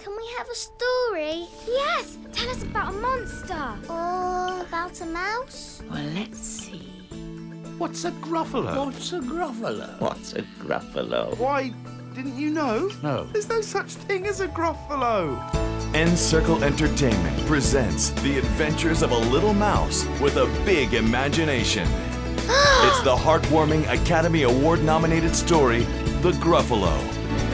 Can we have a story? Yes! Tell us about a monster. Or about a mouse? Well, let's see. What's a Gruffalo? What's a Gruffalo? What's a Gruffalo? Why, didn't you know? No. There's no such thing as a Gruffalo. N-Circle Entertainment presents the adventures of a little mouse with a big imagination. It's the heartwarming Academy Award-nominated story, The Gruffalo.